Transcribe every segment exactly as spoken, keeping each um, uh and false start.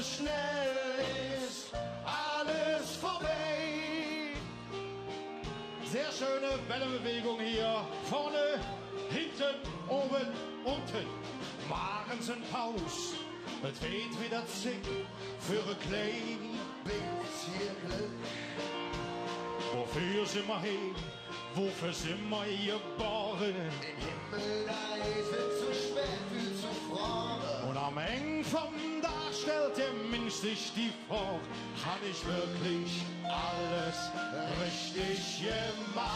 schnell ist alles vorbei. Sehr schöne Wellenbewegung hier. Vorne, hinten, oben, unten. Machen Sie einen Pause. Es wird wieder zick für ein klein bisschen Glück. Wofür sind wir hier? Wofür sind wir hier geboren? Im Himmel, da ist es zu schwer für zu fragen. Und am Ende vom Tag stellt der Mensch sich die Frage, hat ich wirklich alles richtig gemacht?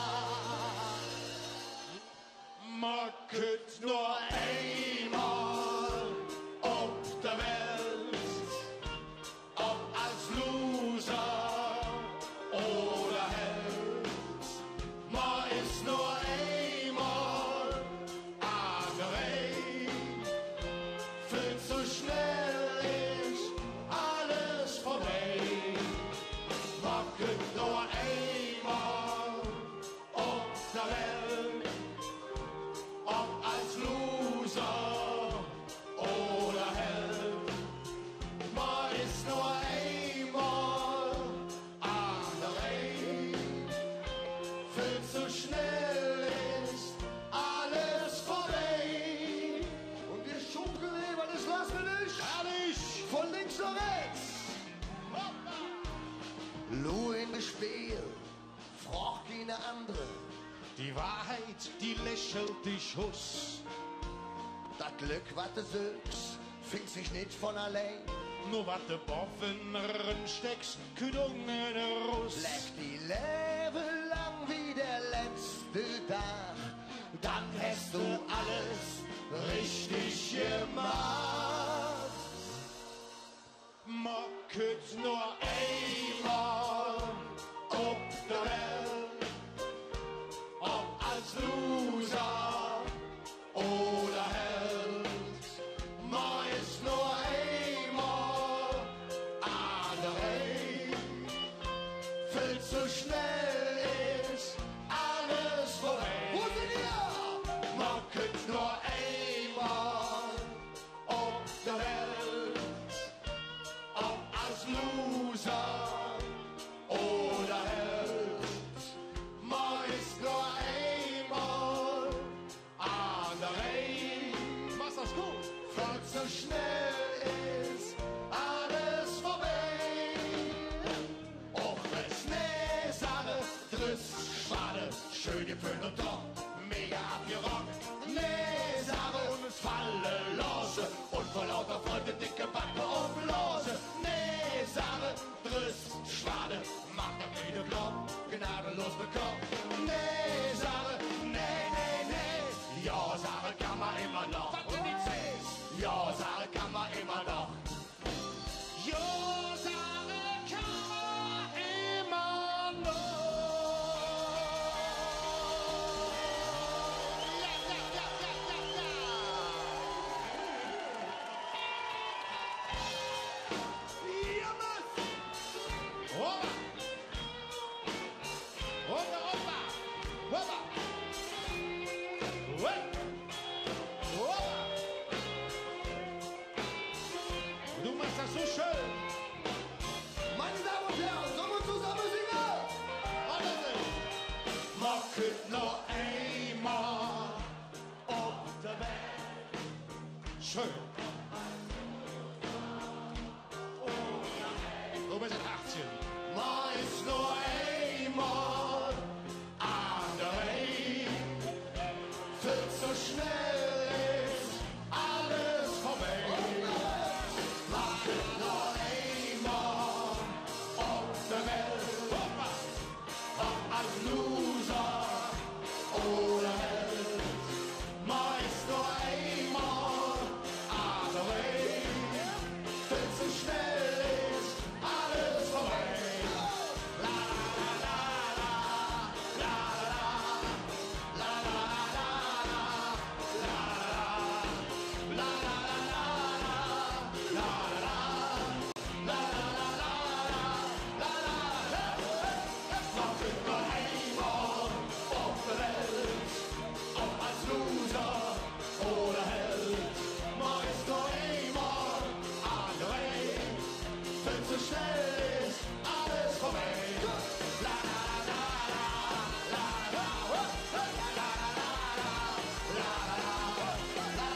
Man könnte nur einmal auf der Welt, ob als Loser oder Held. Man ist nur einmal an der Welt, viel zu schnell ist alles vorbei. Man könnte nur einmal auf der Welt, ob als Loser oder Held. Man ist nur einmal an der Welt, viel zu schnell ist alles vorbei. Und wir schunkeln über das lassen wir nicht. Herrlich! Von links nach rechts. Lu in das Spiel, frag keine andere. Die Wahrheit, die lächelt dich aus. Das Glück, was du suchst, findet sich nicht von allein. Nur was du Boffenern steckst, Kühlungen raus. Leck die Leben lang wie der letzte Tag, dann hast du alles richtig gemacht. Man könnte nur einmal auf der Welt, ob als Loser oder Held. Man ist nur einmal an der Welt, viel zu schnell ist alles vorbei. Wo sind ihr? Man könnte nur einmal auf der Welt, ob als Loser oder Held. Man ist nur einmal an der Welt. Machst das gut? Viel zu schnell ist alles vorbei. Auch wenn's ne Sache, Driss, Schwade, schön gefüllt und doch mega abgerockt. Ne Sache und es fallen Lose und vor lauter Freude dicke Backe und Blase. Ne Sache, Driss, Schwade, macht der Friede Block, gnadenlos bekommen. Ne Sache, ne, ne, ne, ja, Sache kann man immer noch. Und die Cs, ja, Sache kann man immer noch. Ja, Sache kann man immer noch. Ja, ja, ja, ja, ja, ja. Ja, Mann. Opa. Opa, Opa. Opa. Opa. Opa. Du machst das so schön. Meine Damen und Herren, sollen wir zusammen singen? Alles. Man könnte nur einmal auf der Welt. Schön. Du bist ein achtzehn. Man ist nur einmal an der Welt. Viel zu schnell ist alles vorbei. Man könnte nur einmal auf der Welt. Hoppa! Ob als Loser oder Held. Man ist nur einmal an der Welt. Viel zu schnell ist alles vorbei. La la la la la la la la la la la la Loser oder Held, man ist nur einmal an der Welt. so schnell ist alles vorbei. La la la la la la la la la la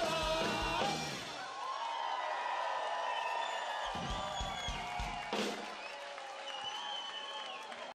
la la la.